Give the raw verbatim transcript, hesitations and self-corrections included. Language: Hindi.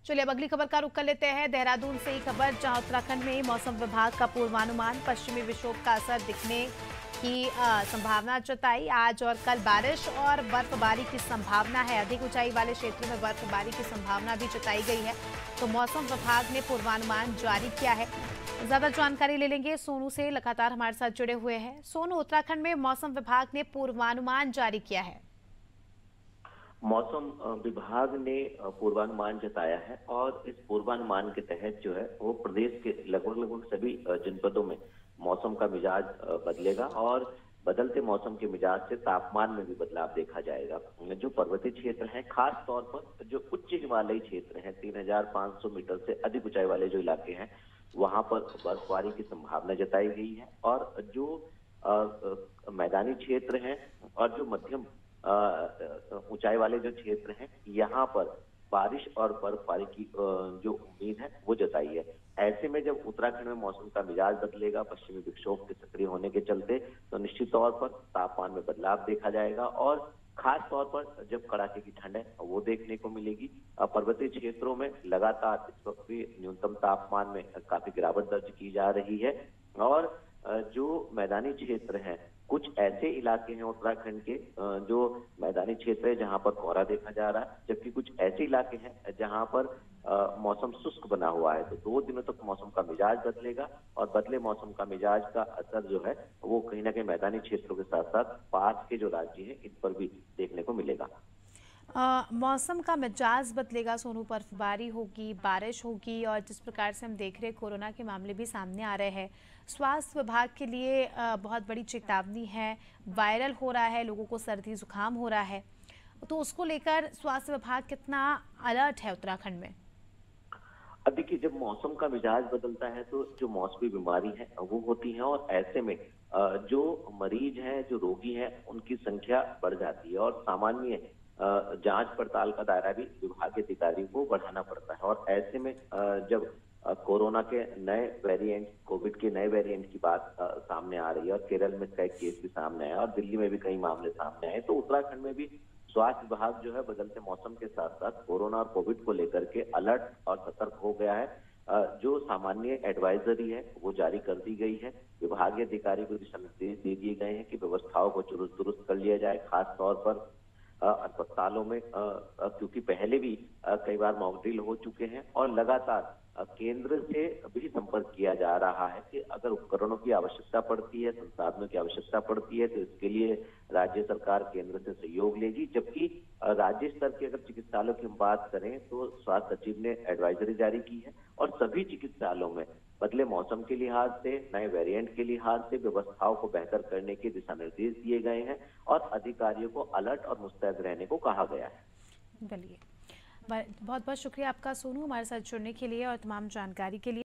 चलिए अब अगली खबर का रुख कर लेते हैं देहरादून से ही खबर, जहां उत्तराखंड में मौसम विभाग का पूर्वानुमान पश्चिमी विक्षोभ का असर दिखने की अ, संभावना जताई। आज और कल बारिश और बर्फबारी की संभावना है। अधिक ऊंचाई वाले क्षेत्रों में बर्फबारी की संभावना भी जताई गई है। तो मौसम विभाग ने पूर्वानुमान जारी किया है। ज्यादा जानकारी ले लेंगे सोनू से, लगातार हमारे साथ जुड़े हुए हैं। सोनू, उत्तराखंड में मौसम विभाग ने पूर्वानुमान जारी किया है। मौसम अ, विभाग ने अ, पूर्वानुमान जताया है और इस पूर्वानुमान के तहत जो है वो प्रदेश के लगभग लगभग सभी अ, जनपदों में मौसम का मिजाज अ, बदलेगा और बदलते मौसम के मिजाज से तापमान में भी बदलाव देखा जाएगा। जो पर्वतीय क्षेत्र हैं, खास तौर पर जो उच्च हिमालयी क्षेत्र हैं, तीन हजार पाँच सौ मीटर से अधिक ऊंचाई वाले जो इलाके हैं, वहां पर बर्फबारी की संभावना जताई गई है। और जो अ, अ, मैदानी क्षेत्र हैं और जो मध्यम अ, अ, ऊंचाई वाले जो क्षेत्र हैं, यहाँ पर बारिश और बर्फबारी की अ, जो उम्मीद है वो जताई है। ऐसे में जब उत्तराखंड में मौसम का मिजाज बदलेगा पश्चिमी विक्षोभ के सक्रिय होने के चलते, तो निश्चित तौर पर तापमान में बदलाव देखा जाएगा और खास तौर पर जब कड़ाके की ठंड है वो देखने को मिलेगी। अ, पर्वतीय क्षेत्रों में लगातार इस वक्त भी न्यूनतम तापमान में काफी गिरावट दर्ज की जा रही है और अ, जो मैदानी क्षेत्र हैं, कुछ ऐसे इलाके हैं उत्तराखंड के अ, जो मैदानी क्षेत्र है जहां पर कोहरा देखा जा रहा है, जबकि कुछ ऐसे इलाके हैं जहां पर अ, मौसम शुष्क बना हुआ है। तो दो दिनों तक मौसम का मिजाज बदलेगा और बदले मौसम का मिजाज का असर जो है वो कहीं ना कहीं मैदानी क्षेत्रों के साथ साथ पास के जो राज्य हैं इन पर भी देखने को मिलेगा। अ, मौसम का मिजाज बदलेगा सोनू, बर्फबारी होगी, बारिश होगी और जिस प्रकार से हम देख रहे हैं कोरोना के मामले भी सामने आ रहे हैं। स्वास्थ्य विभाग के लिए अ, बहुत बड़ी चेतावनी है। वायरल हो रहा है, लोगों को सर्दी जुकाम हो रहा है, तो उसको लेकर स्वास्थ्य विभाग कितना अलर्ट है उत्तराखंड में? अब देखिए, जब मौसम का मिजाज बदलता है तो जो मौसमी बीमारी है वो होती है और ऐसे में अ, जो मरीज हैं, जो रोगी हैं, उनकी संख्या बढ़ जाती है और सामान्य अ, जांच पड़ताल का दायरा भी विभागीय अधिकारियों को बढ़ाना पड़ता है। और ऐसे में अ, जब अ, कोरोना के नए वेरिएंट, कोविड के नए वेरिएंट की बात अ, सामने आ रही है और केरल में कई केस भी सामने आए और दिल्ली में भी कई मामले सामने आए, तो उत्तराखंड में भी स्वास्थ्य विभाग जो है बदलते मौसम के साथ साथ कोरोना और कोविड को लेकर के अलर्ट और सतर्क हो गया है। अ, जो सामान्य एडवाइजरी है वो जारी कर दी गई है। विभागीय अधिकारी को दिशा निर्देश दे दिए गए हैं कि व्यवस्थाओं को चुरुस्त दुरुस्त कर लिया जाए, खास तौर पर अ, अस्पतालों में, अ, अ, क्योंकि पहले भी अ, कई बार मॉक ड्रिल हो चुके हैं और लगातार अ, केंद्र से भी संपर्क किया जा रहा है कि अगर उपकरणों की आवश्यकता पड़ती है, संसाधनों की आवश्यकता पड़ती है, तो इसके लिए राज्य सरकार केंद्र से सहयोग लेगी। जबकि अ, राज्य स्तर के अगर चिकित्सालयों की हम बात करें तो स्वास्थ्य सचिव ने एडवाइजरी जारी की है और सभी चिकित्सालयों में बदले मौसम के लिहाज से, नए वेरिएंट के लिहाज से व्यवस्थाओं को बेहतर करने के दिशा निर्देश दिए गए हैं और अधिकारियों को अलर्ट और मुस्तैद रहने को कहा गया है। चलिए, बहुत बहुत शुक्रिया आपका सोनू, हमारे साथ जुड़ने के लिए और तमाम जानकारी के लिए।